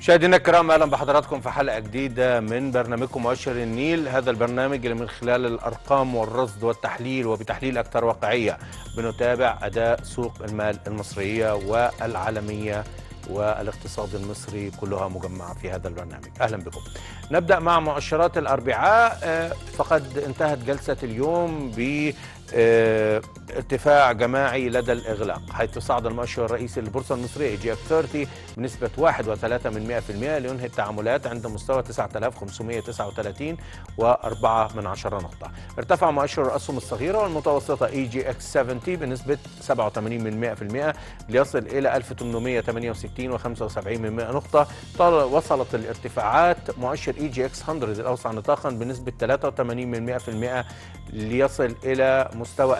مشاهدينا الكرام، اهلا بحضراتكم في حلقه جديده من برنامجكم مؤشر النيل. هذا البرنامج اللي من خلال الارقام والرصد والتحليل وبتحليل اكثر واقعيه بنتابع اداء سوق المال المصريه والعالميه والاقتصاد المصري كلها مجمعه في هذا البرنامج. اهلا بكم. نبدا مع مؤشرات الاربعاء. فقد انتهت جلسه اليوم ب ارتفاع جماعي لدى الإغلاق، حيث صعد المؤشر الرئيسي للبورصة المصرية جي اف 30 بنسبة 1.3% لينهي التعاملات عند مستوى 9539 و4 من عشرة نقطة. ارتفع مؤشر الأسهم الصغيرة والمتوسطة اي جي اكس 70 بنسبة 87% ليصل إلى 1868 و75 نقطة. وصلت الارتفاعات مؤشر اي جي اكس 100 الأوسع نطاقا بنسبة 83% ليصل إلى مستوى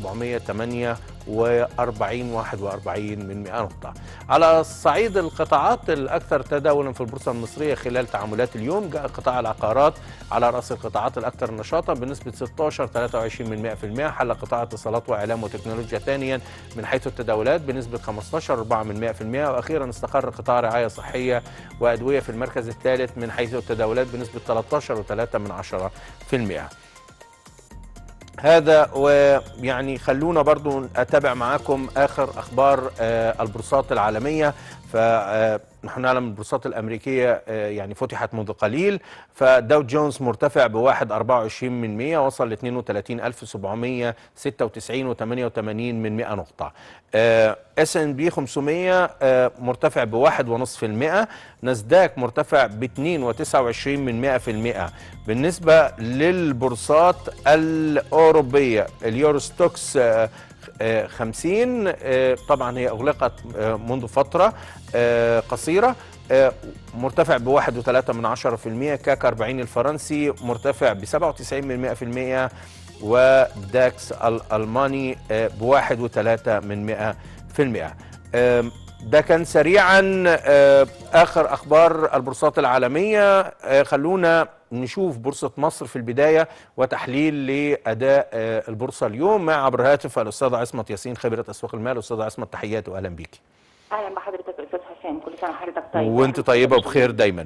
2748 41 نقطة. على صعيد القطاعات الأكثر تداولا في البورصة المصرية خلال تعاملات اليوم، جاء قطاع العقارات على رأس القطاعات الأكثر نشاطا بنسبة 16.23%. حل قطاع اتصالات وإعلام وتكنولوجيا ثانيا من حيث التداولات بنسبة 15.4%. وأخيرا استقر قطاع رعاية صحية وأدوية في المركز الثالث من حيث التداولات بنسبة 13.3%. هذا ويعني خلونا برضو أتابع معاكم آخر أخبار البورصات العالمية. فنحن نعلم البورصات الأمريكية يعني فتحت منذ قليل. فداو جونز مرتفع ب1.24%، وصل ل 32796 و88 نقطة. S&P 500 مرتفع ب1.5%. ناسداك مرتفع ب2.29%. بالنسبة للبورصات الأوروبية، اليوروستوكس 50 طبعا هي أغلقت منذ فترة قصيرة، مرتفع ب1.3%. كاك 40 الفرنسي مرتفع ب97%. وداكس الألماني ب1.3%. ده كان سريعا آخر أخبار البورصات العالمية. خلونا نشوف بورصة مصر في البداية وتحليل لأداء البورصة اليوم مع عبر هاتف الأستاذة عصمت ياسين خبيرة أسواق المال. أستاذة عصمت، تحياتي وأهلا بيكي. اهلا بحضرتك استاذ حسام، كل سنه وحضرتك طيب. وانت طيبة وبخير دايما.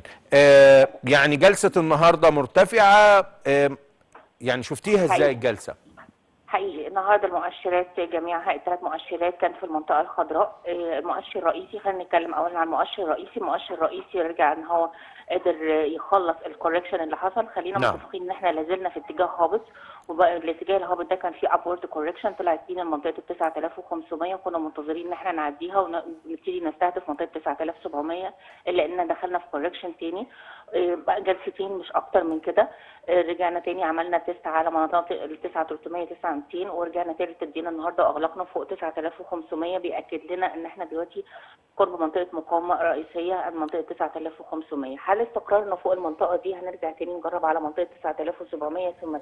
يعني جلسة النهاردة مرتفعة، يعني شفتيها ازاي الجلسة؟ حقيقي النهارده المؤشرات جميعها الثلاث مؤشرات كانت في المنطقه الخضراء. المؤشر الرئيسي، خلينا نتكلم اولا عن المؤشر الرئيسي. المؤشر الرئيسي رجع ان هو قدر يخلص الكوركشن اللي حصل. خلينا متفقين ان احنا لازلنا في اتجاه هابط، وبقى الاتجاه الهابط ده كان فيه ابورد كوركشن طلعت بينا منطقه ال 9500، وكنا منتظرين ان احنا نعديها ونبتدي نستهدف منطقه 9700، الا ان دخلنا في كوركشن تاني بقى جلستين مش اكتر من كده. رجعنا تاني عملنا تيست على مناطق ال 9300 9200، ورجعنا تالت ادينا النهارده واغلقنا فوق 9500، بياكد لنا ان احنا دلوقتي قرب منطقه مقاومه رئيسيه عند منطقه 9500. حال استقرارنا فوق المنطقه دي هنرجع تاني نجرب على منطقه 9700 ثم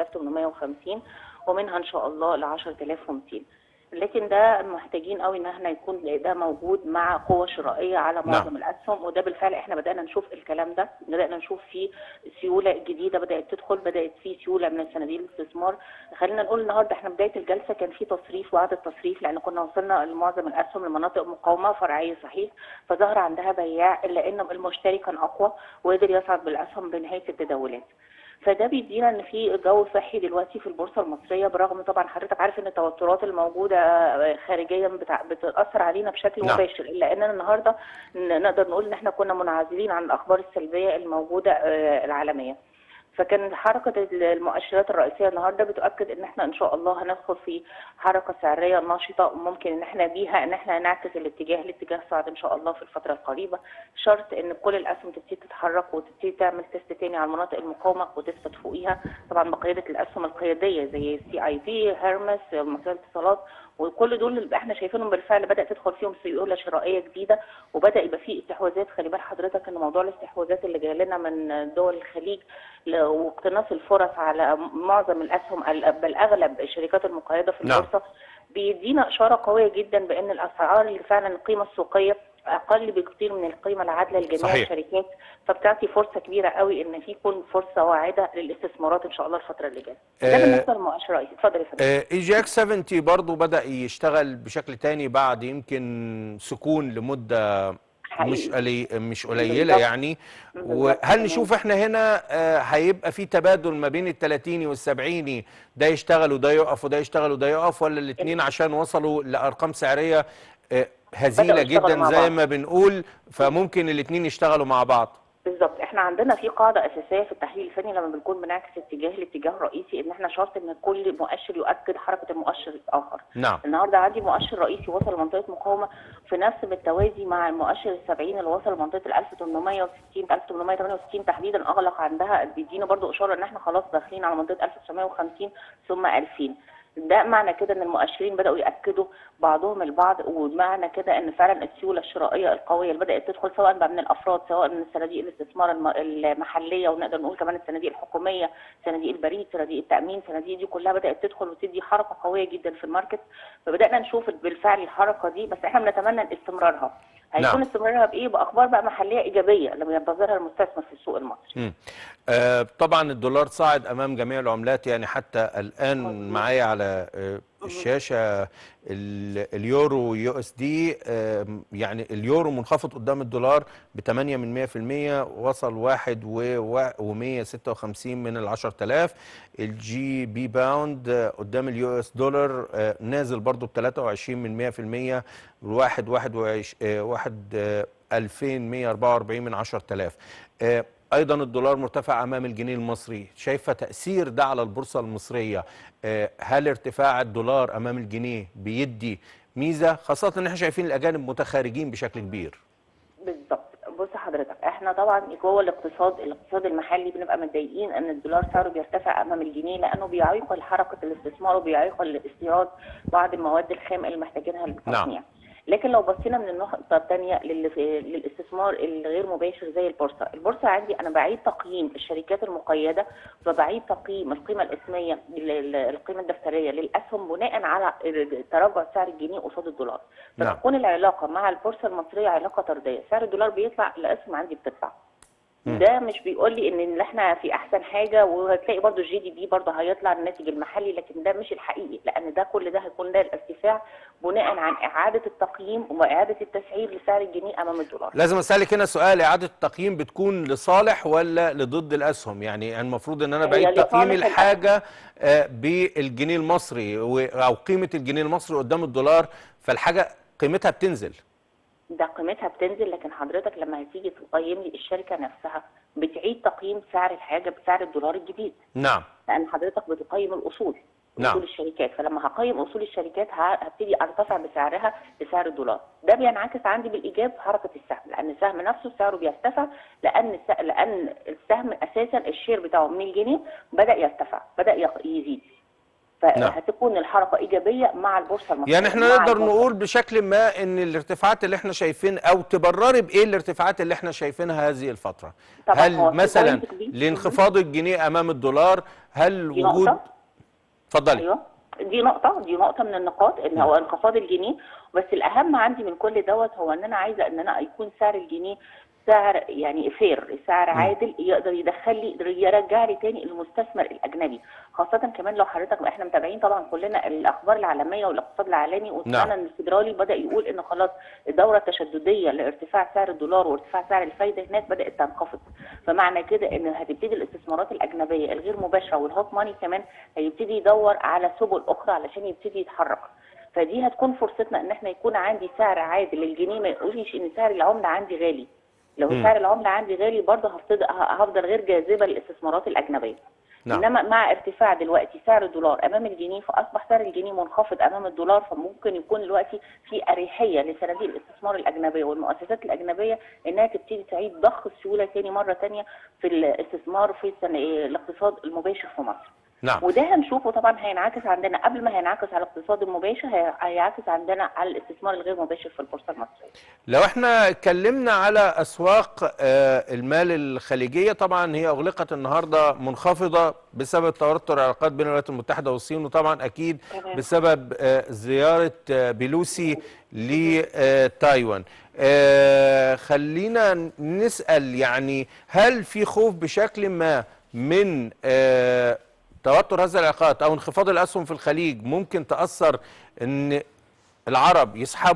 9850، ومنها ان شاء الله ل 10200. لكن ده محتاجين قوي ان احنا يكون ده موجود مع قوه شرائيه على معظم الاسهم، وده بالفعل احنا بدانا نشوف الكلام ده. بدانا نشوف فيه سيوله جديده بدات تدخل، بدات فيه سيوله من صناديق الاستثمار. خلينا نقول النهارده احنا بدايه الجلسه كان في تصريف وعد التصريف، لان كنا وصلنا لمعظم الاسهم لمناطق مقاومه فرعيه صحيح، فظهر عندها بياع، الا ان المشتري كان اقوى وقدر يصعد بالاسهم بنهايه التداولات. فده بيدينا ان في جو صحي دلوقتي في البورصه المصريه، برغم طبعا حضرتك عارف ان التوترات الموجوده خارجيا بتاثر علينا بشكل مباشر، الا اننا النهارده نقدر نقول ان احنا كنا منعزلين عن الاخبار السلبيه الموجوده العالميه. فكان حركه المؤشرات الرئيسيه النهارده بتؤكد ان احنا ان شاء الله هندخل في حركه سعريه نشطه، وممكن ان احنا بيها ان احنا نعكس لاتجاه صاعد ان شاء الله في الفتره القريبه، شرط ان كل الاسهم تبتدي تتحرك وتبتدي تعمل تيست تاني على مناطق المقاومه وتثبت فوقيها، طبعا بقياده الاسهم القياديه زي CIP، هيرمس، مصرية الاتصالات، وكل دول اللي احنا شايفينهم بالفعل بدات تدخل فيهم سيوله شرائيه جديده، وبدا يبقى في استحواذات. خلي بال حضرتك ان موضوع الاستحواذات اللي جاي لنا من دول الخليج واقتناص الفرص على معظم الاسهم بل اغلب الشركات المقيده في البورصه بيدينا اشاره قويه جدا بان الاسعار اللي فعلا القيمه السوقيه اقل بكثير من القيمه العادله لجميع الشركات، فبتعطي فرصه كبيره قوي ان في يكون فرصه واعده للاستثمارات ان شاء الله الفتره اللي جايه. ده بالنسبه للمؤشر الرئيسي. اتفضل يا فندم. اي جي اكس 70 برضه بدا يشتغل بشكل تاني بعد يمكن سكون لمده مش قليله يعني. وهل نشوف احنا هنا هيبقى في تبادل ما بين ال30 وال70، ده يشتغل وده يقف وده يشتغل وده يقف، ولا الاثنين عشان وصلوا لارقام سعريه هزيله جدا زي ما بنقول فممكن الاثنين يشتغلوا مع بعض؟ بالظبط. احنا عندنا في قاعده اساسيه في التحليل الفني لما بنكون بنعكس الاتجاه الرئيسي، ان احنا شرط ان كل مؤشر يؤكد حركه المؤشر الاخر. نعم. النهارده عندي مؤشر رئيسي وصل لمنطقه مقاومه في نفس بالتوازي مع المؤشر ال70 اللي وصل لمنطقه ال 1860 1868 تحديدا، اغلق عندها، بيدينا برضو اشاره ان احنا خلاص داخلين على منطقه 1950 ثم 2000. ده معنى كده ان المؤشرين بداوا ياكدوا بعضهم البعض، ومعنى كده ان فعلا السيوله الشرائيه القويه اللي بدات تدخل سواء بقى من الافراد سواء من صناديق الاستثمار المحليه، ونقدر نقول كمان الصناديق الحكوميه، صناديق البريد، صناديق التامين، الصناديق دي كلها بدات تدخل وتدي حركه قويه جدا في الماركت. فبدانا نشوف بالفعل الحركه دي، بس احنا بنتمنى استمرارها. هيكون استمرارها بايه؟ باخبار بقى محليه ايجابيه لما ينتظرها المستثمر في السوق المصري. طبعا الدولار صاعد امام جميع العملات، يعني حتى الان معايا على الشاشه اليورو يو اس دي، يعني اليورو منخفض قدام الدولار ب8%، وصل 1.156 من ال 10,000. الجي بي باوند قدام اليو اس دولار نازل برضو ب23%، 1,2144 من 10,000. ايضا الدولار مرتفع امام الجنيه المصري، شايفه تاثير ده على البورصه المصريه؟ هل ارتفاع الدولار امام الجنيه بيدي ميزه، خاصه ان احنا شايفين الاجانب متخارجين بشكل كبير؟ بالظبط. بص حضرتك، احنا طبعا جوه الاقتصاد المحلي بنبقى متضايقين ان الدولار سعره بيرتفع امام الجنيه، لانه بيعيق حركه الاستثمار وبيعيق الاستيراد بعض المواد الخام اللي محتاجينها للتصنيع. نعم. لكن لو بصينا من النقطه الثانيه للاستثمار الغير مباشر زي البورصه عندي انا بعيد تقييم الشركات المقيده، وبعيد تقييم القيمه الاسميه القيمه الدفتريه للاسهم بناء على تراجع سعر الجنيه قصاد الدولار. فتكون العلاقه مع البورصه المصريه علاقه طرديه، سعر الدولار بيطلع الاسهم عندي بتطلع. ده مش بيقول لي ان احنا في احسن حاجه، وهتلاقي برضو الجي دي بي برضو هيطلع الناتج المحلي، لكن ده مش الحقيقي، لان ده كل ده هيكون ده الارتفاع بناء عن اعاده التقييم واعاده التسعير لسعر الجنيه امام الدولار. لازم اسالك هنا سؤال، اعاده التقييم بتكون لصالح ولا لضد الاسهم؟ يعني المفروض ان انا بعيد تقييم الحاجه بالجنيه المصري او قيمه الجنيه المصري قدام الدولار، فالحاجه قيمتها بتنزل. ده قيمتها بتنزل، لكن حضرتك لما هتيجي تقيم لي الشركه نفسها بتعيد تقييم سعر الحاجه بسعر الدولار الجديد. نعم. لان حضرتك بتقيم الاصول. نعم. اصول الشركات، فلما هقيم اصول الشركات هبتدي ارتفع بسعرها بسعر الدولار. ده بينعكس عندي بالايجاب في حركه السهم، لان السهم نفسه سعره بيرتفع، لان السهم اساسا الشير بتاعه من الجنيه بدا يرتفع، بدا يزيد. فهتكون الحركه ايجابيه مع البورصه المصريه. يعني احنا نقدر نقول بشكل ما ان الارتفاعات اللي احنا شايفين، او تبرري بايه الارتفاعات اللي احنا شايفينها هذه الفتره؟ هل مثلا لانخفاض الجنيه امام الدولار، هل وجود اتفضلي. ايوه، دي نقطه من النقاط ان هو انخفاض الجنيه، بس الاهم عندي من كل دوت هو ان انا عايزه ان انا يكون سعر الجنيه سعر يعني فير، سعر عادل يقدر يدخل لي يرجع لي تاني المستثمر الاجنبي، خاصه كمان لو حضرتك احنا متابعين طبعا كلنا الاخبار العالميه والاقتصاد العالمي، وسمعنا ان الفيدرالي بدا يقول ان خلاص الدوره التشدديه لارتفاع سعر الدولار وارتفاع سعر الفايده هناك بدات تنخفض. فمعنى كده ان هتبتدي الاستثمارات الاجنبيه الغير مباشره والهوت ماني كمان هيبتدي يدور على سبل اخرى علشان يبتدي يتحرك. فدي هتكون فرصتنا ان احنا يكون عندي سعر عادل للجنيه، ما يقوليش ان سعر العمله عندي غالي. لو سعر العمله عندي غالي برضه هفضل غير جاذبه للاستثمارات الاجنبيه. نعم. انما مع ارتفاع دلوقتي سعر الدولار امام الجنيه، فاصبح سعر الجنيه منخفض امام الدولار، فممكن يكون دلوقتي في اريحيه لصناديق الاستثمار الاجنبيه والمؤسسات الاجنبيه انها تبتدي تعيد ضخ السيوله تاني مره ثانيه في الاستثمار في الاقتصاد المباشر في مصر. نعم. وده هنشوفه طبعا هينعكس عندنا، قبل ما هينعكس على الاقتصاد المباشر هينعكس عندنا على الاستثمار الغير مباشر في البورصه المصريه. لو احنا اتكلمنا على اسواق المال الخليجيه، طبعا هي اغلقت النهارده منخفضه بسبب توتر العلاقات بين الولايات المتحده والصين، وطبعا اكيد بسبب زياره بيلوسي لتايوان. خلينا نسال، يعني هل في خوف بشكل ما من توتر هذه العلاقات او انخفاض الاسهم في الخليج ممكن تاثر ان العرب يسحبوا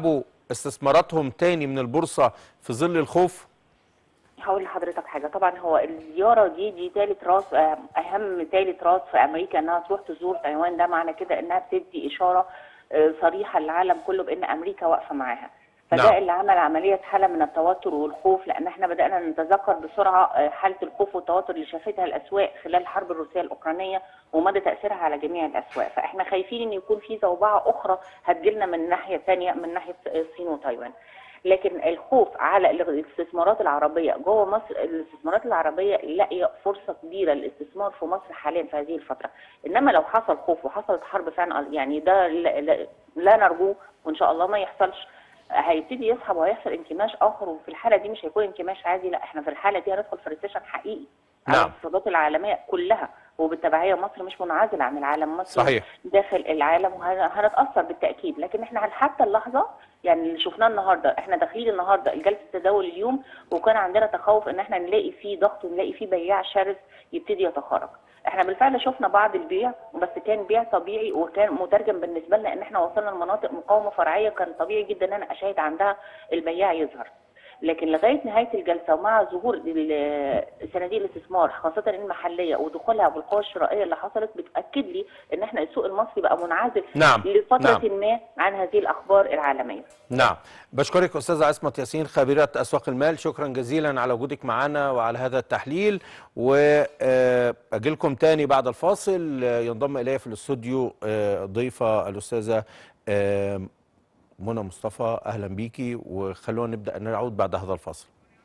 استثماراتهم تاني من البورصة في ظل الخوف؟ هقول لحضرتك حاجه. طبعا هو الزياره دي ثالث راس، اهم ثالث راس في امريكا انها تروح تزور تايوان. ده معنى كده انها بتدي اشاره صريحه للعالم كله بان امريكا واقفه معاها. فده نعم. اللي عمل عمليه حاله من التوتر والخوف، لان احنا بدانا نتذكر بسرعه حاله الخوف والتوتر اللي شافتها الاسواق خلال الحرب الروسيه الاوكرانيه ومدى تاثيرها على جميع الاسواق. فاحنا خايفين ان يكون في زوبعه اخرى هتجيلنا من ناحيه ثانيه، من ناحيه الصين وتايوان. لكن الخوف على الاستثمارات العربيه جوه مصر، الاستثمارات العربيه لاقيه فرصه كبيره للاستثمار في مصر حاليا في هذه الفتره. انما لو حصل خوف وحصلت حرب فعلا، يعني ده لا نرجوه وان شاء الله ما يحصلش، هيبتدي يسحب وهيحصل انكماش اخر. وفي الحاله دي مش هيكون انكماش عادي، لا احنا في الحاله دي هندخل في ريسيشن حقيقي على نعم. الاقتصادات العالميه كلها. وبالتبعيه مصر مش منعزله عن العالم، مصر صحيح. داخل العالم وهنتاثر بالتاكيد. لكن احنا حتى اللحظه يعني اللي شفناه النهارده، احنا داخلين النهارده جلسه التداول اليوم وكان عندنا تخوف ان احنا نلاقي فيه ضغط ونلاقي فيه بياع شرس يبتدي يتخارج. احنا بالفعل شفنا بعض البيع، بس كان بيع طبيعي وكان مترجم بالنسبه لنا ان احنا وصلنا لمناطق مقاومه فرعيه كان طبيعي جدا ان انا اشاهد عندها البياع يظهر. لكن لغايه نهايه الجلسه ومع ظهور صناديق الاستثمار خاصه المحليه ودخولها بالقوه الشرائيه اللي حصلت بتاكد لي ان احنا السوق المصري بقى منعزل نعم. لفتره نعم. ما عن هذه الاخبار العالميه. نعم. بشكرك أستاذة عصمت ياسين خبيرة أسواق المال، شكرا جزيلا على وجودك معنا وعلى هذا التحليل. وأجي لكم تاني بعد الفاصل. ينضم إلي في الاستوديو ضيفة الأستاذة منى مصطفى. أهلا بيكي، وخلونا نبدأ نعود بعد هذا الفاصل.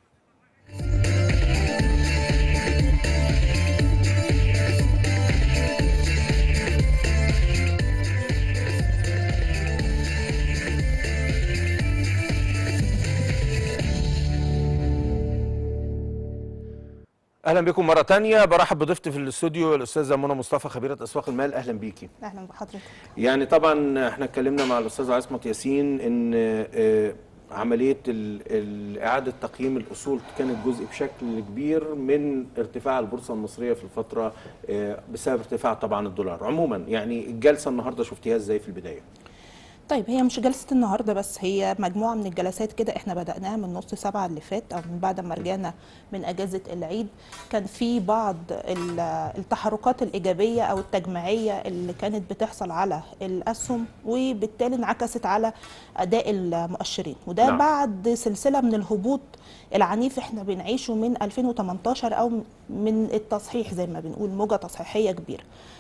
اهلا بكم مره تانية. برحب بضيفتي في الاستوديو الاستاذه منى مصطفى خبيره اسواق المال. اهلا بيكي. اهلا بحضرتك. يعني طبعا احنا اتكلمنا مع الاستاذه عصمت ياسين ان عمليه اعاده تقييم الاصول كانت جزء بشكل كبير من ارتفاع البورصه المصريه في الفتره بسبب ارتفاع طبعا الدولار. عموما يعني الجلسه النهارده شفتيها ازاي في البدايه؟ طيب هي مش جلسة النهاردة بس، هي مجموعة من الجلسات كده احنا بدأناها من نص 7 اللي فات او من بعد ما رجعنا من اجازة العيد. كان في بعض التحركات الايجابية او التجميعية اللي كانت بتحصل على الاسهم وبالتالي انعكست على اداء المؤشرين، وده نعم. بعد سلسلة من الهبوط العنيف احنا بنعيشه من 2018 او من التصحيح زي ما بنقول، موجة تصحيحية كبيرة.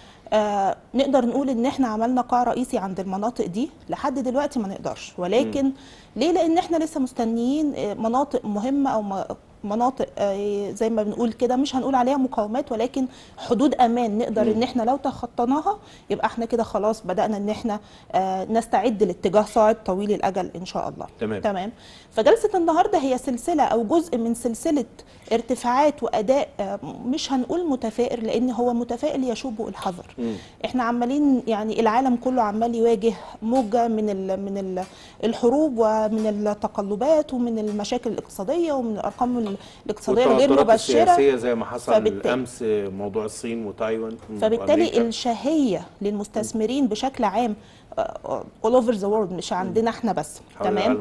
نقدر نقول ان احنا عملنا قاع رئيسي عند المناطق دي، لحد دلوقتي ما نقدرش، ولكن ليه؟ لان احنا لسه مستنيين مناطق مهمه او مناطق زي ما بنقول كده، مش هنقول عليها مقاومات ولكن حدود امان نقدر ان احنا لو تخطيناها يبقى احنا كده خلاص بدأنا ان احنا نستعد لاتجاه صاعد طويل الاجل ان شاء الله. تمام. فجلسة النهارده هي سلسلة او جزء من سلسلة ارتفاعات واداء مش هنقول متفائر لان هو متفائل يشوبه الحذر. احنا عمالين يعني العالم كله عمال يواجه موجة من الحروب ومن التقلبات ومن المشاكل الاقتصادية ومن الارقام الاقتصاديه الغير مبشره السياسيه زي ما حصل امس موضوع الصين وتايوان. فبالتالي الشهيه للمستثمرين بشكل عام all over the world، مش عندنا احنا بس. تمام.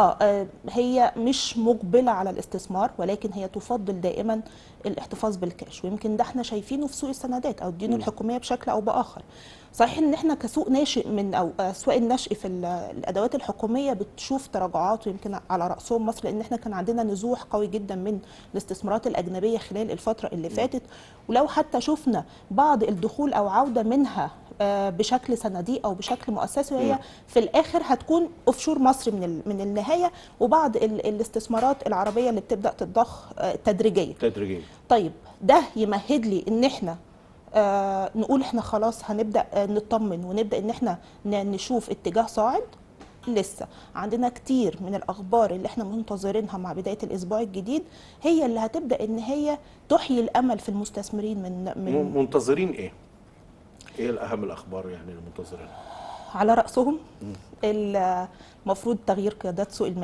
هي مش مقبله على الاستثمار، ولكن هي تفضل دائما الاحتفاظ بالكاش، ويمكن ده احنا شايفينه في سوق السندات او الديون الحكوميه بشكل او باخر. صحيح ان احنا كسوق ناشئ من او اسواق النشء في الادوات الحكوميه بتشوف تراجعات، ويمكن على راسهم مصر، لان احنا كان عندنا نزوح قوي جدا من الاستثمارات الاجنبيه خلال الفتره اللي فاتت، ولو حتى شفنا بعض الدخول او عوده منها بشكل صناديق او بشكل مؤسسي، وهي في الاخر هتكون اوفشور مصر من النهايه، وبعض الاستثمارات العربيه اللي بتبدا تتضخ تدريجيا. طيب ده يمهد لي ان احنا نقول احنا خلاص هنبدا نطمن ونبدا ان احنا نشوف اتجاه صاعد؟ لسه عندنا كتير من الاخبار اللي احنا منتظرينها مع بدايه الاسبوع الجديد هي اللي هتبدا ان هي تحيي الامل في المستثمرين. من منتظرين ايه الاهم الاخبار يعني المنتظرين؟ على راسهم المفروض تغيير قيادات سوق المال،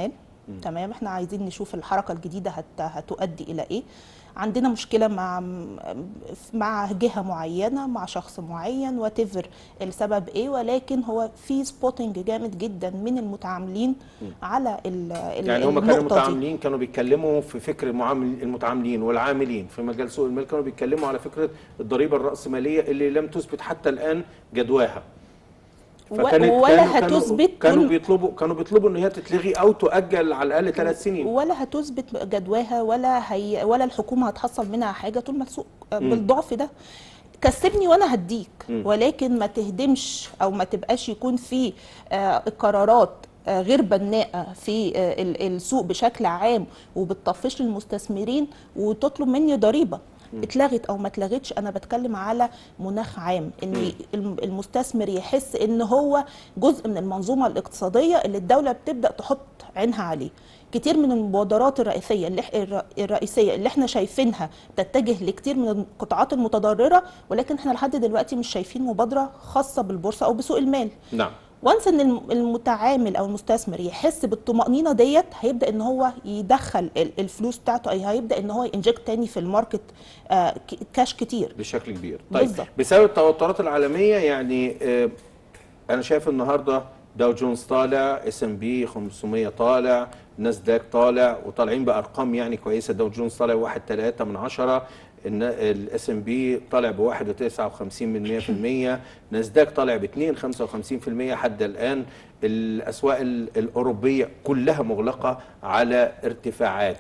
تمام. احنا عايزين نشوف الحركه الجديده هتؤدي الى ايه. عندنا مشكله مع جهه معينه، مع شخص معين، واتيفر السبب ايه، ولكن هو في سبوتنج جامد جدا من المتعاملين على يعني هم كانوا متعاملين، كانوا بيتكلموا في فكر المتعاملين والعاملين في مجال سوق المال، كانوا بيتكلموا على فكره الضريبه الراسماليه اللي لم تثبت حتى الان جدواها. ولا هتثبت، كانوا بيطلبوا ان هي تتلغي او تؤجل على الاقل 3 سنين، ولا هتثبت جدواها، ولا الحكومه هتحصل منها حاجه طول ما السوق بالضعف ده. كسبني وانا هديك، ولكن ما تهدمش او ما تبقاش يكون في قرارات غير بناءه في السوق بشكل عام وبتطفش للمستثمرين وتطلب مني ضريبه. اتلغت او ما اتلغتش، انا بتكلم على مناخ عام، ان المستثمر يحس ان هو جزء من المنظومه الاقتصاديه اللي الدوله بتبدا تحط عينها عليه. كتير من المبادرات الرئيسيه اللي احنا شايفينها تتجه لكتير من القطاعات المتضرره، ولكن احنا لحد دلوقتي مش شايفين مبادره خاصه بالبورصه او بسوق المال. نعم. وانس ان المتعامل او المستثمر يحس بالطمأنينة ديت، هيبدأ ان هو يدخل الفلوس بتاعته، اي هيبدأ ان هو ينجكت تاني في الماركت كاش كتير بشكل كبير. طيب بالزبط. بسبب التوترات العالمية، يعني انا شايف النهارده داو جونز طالع، S&P 500 طالع، ناسداك طالع، وطالعين بارقام يعني كويسه. داو جونز طالع 1.3%، S&P طالع ب 1.59%، ناسداك طالع ب 2.55% حد الان. الاسواق الاوروبيه كلها مغلقه على ارتفاعات.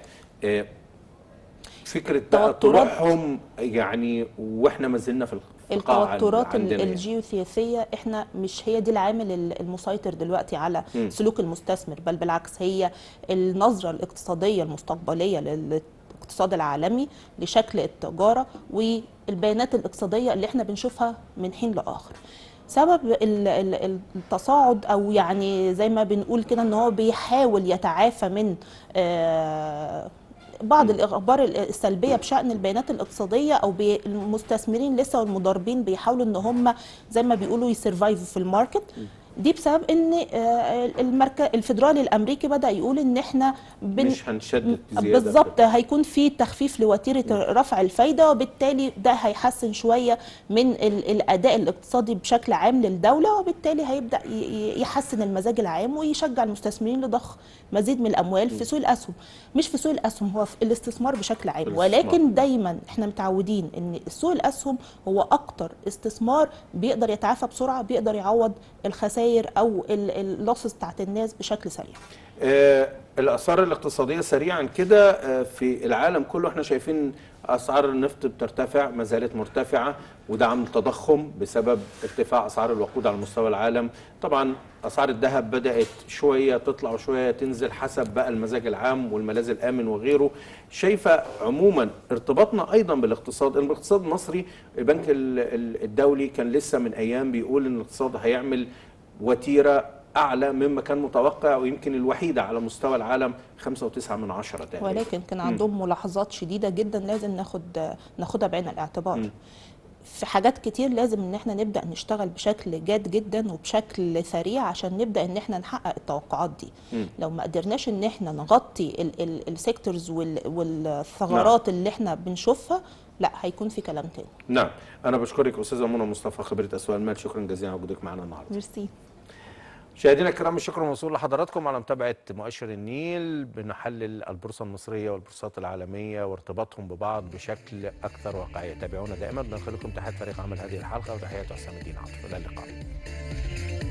فكره بقى طلوعهم يعني، واحنا ما زلنا في التوترات الجيوسياسيه، احنا مش هي دي العامل المسيطر دلوقتي على سلوك المستثمر، بل بالعكس هي النظره الاقتصاديه المستقبليه للاقتصاد العالمي لشكل التجاره والبيانات الاقتصاديه اللي احنا بنشوفها من حين لاخر. سبب التصاعد، او يعني زي ما بنقول كده ان هو بيحاول يتعافى من بعض الاخبار السلبيه بشان البيانات الاقتصاديه، او المستثمرين لسه والمضاربين بيحاولوا ان هم زي ما بيقولوا يسرفايفوا في الماركت. دي بسبب ان المركز الفيدرالي الامريكي بدا يقول ان احنا مش هنشدد زياده بالظبط، هيكون في تخفيف لوتيره رفع الفايده، وبالتالي ده هيحسن شويه من الاداء الاقتصادي بشكل عام للدوله، وبالتالي هيبدا يحسن المزاج العام ويشجع المستثمرين لضخ مزيد من الاموال في سوق الاسهم. مش في سوق الاسهم، هو في الاستثمار بشكل عام، ولكن دايما احنا متعودين ان سوق الاسهم هو اكتر استثمار بيقدر يتعافى بسرعه، بيقدر يعوض الخسائر او اللوسز بتاعت الناس بشكل سريع. الاثار الاقتصاديه سريعا كده في العالم كله، احنا شايفين اسعار النفط بترتفع، ما زالت مرتفعه، وده عامل تضخم بسبب ارتفاع اسعار الوقود على مستوى العالم. طبعا اسعار الذهب بدات شويه تطلع وشويه تنزل حسب بقى المزاج العام والملاذ الامن وغيره. شايفه عموما ارتباطنا ايضا بالاقتصاد المصري. البنك الدولي كان لسه من ايام بيقول ان الاقتصاد هيعمل وتيره اعلى مما كان متوقع، ويمكن الوحيده على مستوى العالم 5.9 تقريبا، ولكن كان عندهم ملاحظات شديده جدا لازم ناخدها بعين الاعتبار. في حاجات كتير لازم ان احنا نبدا نشتغل بشكل جاد جدا وبشكل سريع عشان نبدا ان احنا نحقق التوقعات دي. لو ما قدرناش ان احنا نغطي السيكتورز والثغرات اللي احنا بنشوفها، لا هيكون في كلام تاني. نعم. انا بشكرك استاذه منى مصطفى، خبيره اسواق المال، شكرا جزيلا على وجودك معنا النهارده. ميرسي. مشاهدينا الكرام، الشكر موصول لحضراتكم على متابعه مؤشر النيل. بنحلل البورصه المصريه والبورصات العالميه وارتباطهم ببعض بشكل اكثر واقعيه. تابعونا دائما. بنخليكم تحت فريق عمل هذه الحلقه، وتحيات حسام الدين عاطف. الى اللقاء.